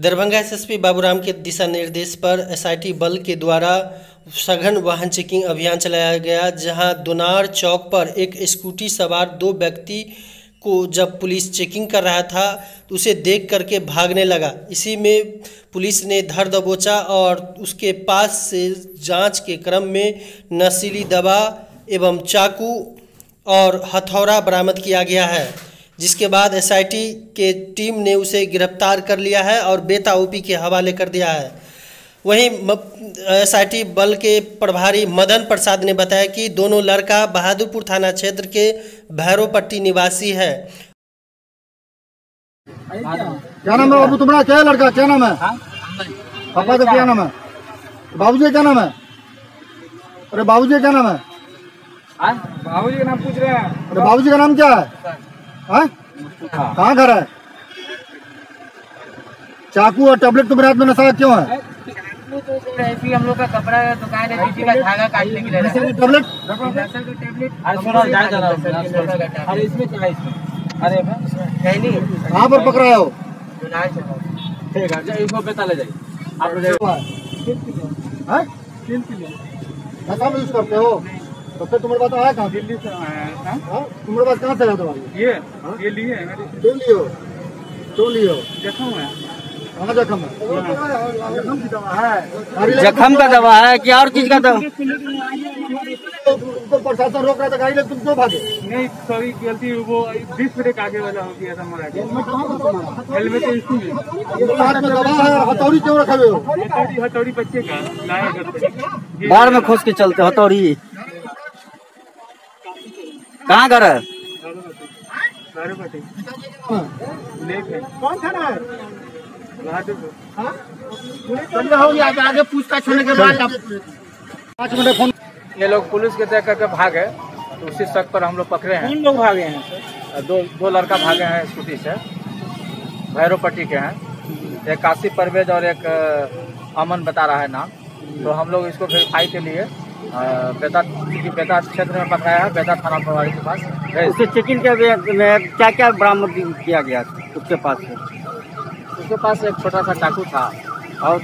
Darbhanga SSP Baburam के दिशा निर्देश पर एसआईटी बल के द्वारा सघन वाहन चेकिंग अभियान चलाया गया, जहां दोनार चौक पर एक स्कूटी सवार दो व्यक्ति को जब पुलिस चेकिंग कर रहा था तो उसे देख करके भागने लगा। इसी में पुलिस ने धर दबोचा और उसके पास से जांच के क्रम में नशीली दवा एवं चाकू और हथौड़ा बरामद किया गया है, जिसके बाद एसआईटी के टीम ने उसे गिरफ्तार कर लिया है और बेता ओपी के हवाले कर दिया है। वहीं एसआईटी बल के प्रभारी मदन प्रसाद ने बताया कि दोनों लड़का बहादुरपुर थाना क्षेत्र के भैरोपट्टी निवासी है। क्या नाम है बाबू तुम्हारा? क्या है लड़का? क्या नाम है? पापा का क्या नाम है? बाबूजी क्या नाम है? अरे बाबूजी क्या नाम है? बाबूजी का नाम पूछ रहे हैं। अरे बाबूजी का नाम क्या है? कहाँ घर है? चाकू और टैबलेट तुम्हारे हाथ में नशा क्यों है? ऐसी हम लोग का कपड़ा का दुकान है, किसी का धागा काटने के लिए टैबलेट अरे इसमें क्या है? अरे कहीं नहीं। कहाँ पर पकड़ाया हो? ठीक है, इसको बेता ले जाइए आप। नशा में यूज करते हो तो फिर तुम्हारे पास आया कहाँ? दिल्ली से आया था। तुम्हारे पास कहाँ से आया दवाई? ये लिए है। क्यों लियो? जख्म है। कहाँ जख्म है? जख्म की दवा है। जख्म का दवा है कि और चीज का दवा? तो प्रशासन रोक रहा था, गाड़ी लेकर तुम क्यों भागे? नहीं सॉरी, गलती वो 20 ब्रेक आगे वाला हो गया था हमारा। हेलमेट तो इसमें हाथ में दवा है, हथौड़ी क्यों रखे हुए हो? हथौड़ी बच्चे का लाया घर पे। बाढ़ में खोस के चलते हथौड़ी। कहाँ घर है? कौन थाना है? हो गया आगे पूछताछ होने के बाद 5 मिनट फोन। ये लोग पुलिस के देख करके भागे तो उसी शक पर हम लोग पकड़े हैं। 3 लोग भागे हैं। दो लड़का भागे हैं स्कूटी से, भैरोपट्टी के हैं। एक काशी परवेज और एक अमन बता रहा है नाम। तो हम लोग इसको वेरीफाई के लिए बेता क्षेत्र में पकड़ाया है, बेता थाना प्रभारी के पास। उसके चेकिंग के में क्या क्या बरामद किया गया उसके पास से? उसके पास एक छोटा सा चाकू था और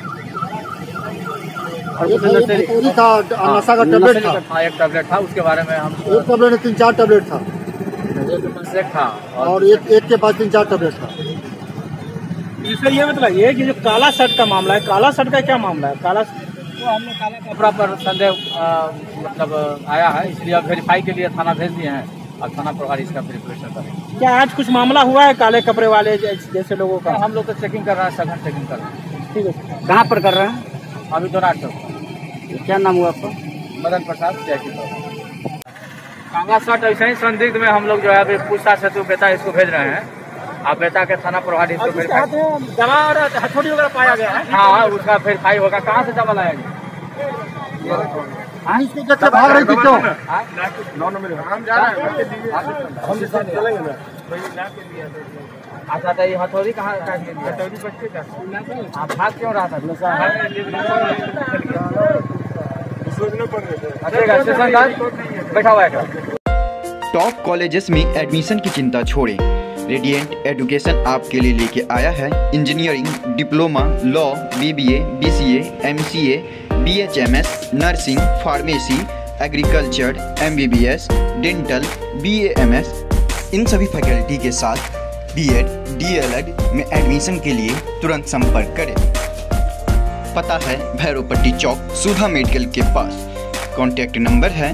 पूरी था, नशा का टैबलेट था। एक टैबलेट था, उसके बारे में हम एक टैबलेट में 3-4 टैबलेट था एक के पास एक था और एक के पास 3-4 टैबलेट था। इसका ये मतलब ये कि जो काला शर्ट का मामला है, काला शर्ट का क्या मामला है? काला वो हम लोग काला कपड़ा पर संदेह मतलब आया है, इसलिए अब वेरीफाई के लिए थाना भेज दिए हैं और थाना प्रभारी इसका प्रिपरेशन कर रहे हैं। क्या आज कुछ मामला हुआ है काले कपड़े वाले जैसे लोगों का? हम लोग तो चेकिंग कर रहे हैं, सघन चेकिंग कर रहे हैं। ठीक है, कहाँ पर कर रहे हैं? अभी दोनार चौक। क्या नाम हुआ आपका? मदन प्रसाद जैकी। कांगा शर्ट ऐसे ही संदिग्ध में हम लोग जो है अभी पूछताछ हेतु बेता इसको भेज रहे हैं। आप बेता के थाना प्रभारी इसको दवा और हथौड़ी वगैरह पाया गया है? हाँ, उसका वेरीफाई होगा। कहाँ से दवा लाया गया? इसको कैसे भाग रही थी क्यों? अच्छा, तो ये हथौड़ी कहाँ? हथौड़ी बच्चे का। आप भाग क्यों रहा था? बैठा हुआ है। टॉप कॉलेजेस में एडमिशन की चिंता छोड़ें। रेडिएंट एजुकेशन आपके लिए लेके आया है engineering, diploma, law, BBA, BCA, MCA, BHMS, nursing, pharmacy, agriculture, MBBS, dental, BAMS. इन सभी फैकल्टी के साथ बीएड, डीएलएड में एडमिशन के लिए तुरंत संपर्क करें। पता है भैरोपट्टी चौक, सुधा मेडिकल के पास। कॉन्टैक्ट नंबर है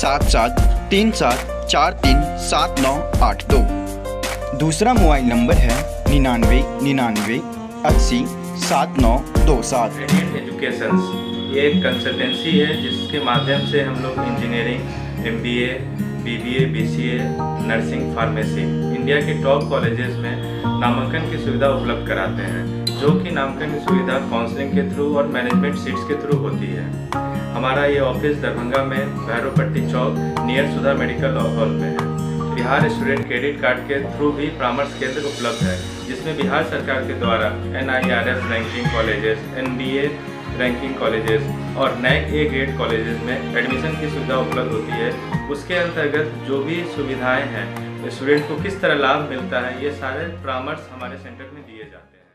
7737437982। दूसरा मोबाइल नंबर है 9999 80 7927। रेडिएंट एजुकेशंस ये एक कंसल्टेंसी है जिसके माध्यम से हम लोग engineering, MBA, BBA, BCA, nursing, pharmacy India के टॉप कॉलेजेस में नामांकन की सुविधा उपलब्ध कराते हैं, जो कि नामांकन की सुविधा काउंसलिंग के थ्रू और मैनेजमेंट सीट्स के थ्रू होती है। हमारा ये ऑफिस दरभंगा में Bhairopatti Chowk near Sudha medical hall में है। बिहार स्टूडेंट क्रेडिट कार्ड के थ्रू भी परामर्श केंद्र उपलब्ध है, जिसमें बिहार सरकार के द्वारा NIRF ranking colleges, NBA ranking colleges और NAC A ग्रेड कॉलेजेस में एडमिशन की सुविधा उपलब्ध होती है। उसके अंतर्गत जो भी सुविधाएं हैं, स्टूडेंट को किस तरह लाभ मिलता है, ये सारे परामर्श हमारे सेंटर में दिए जाते हैं।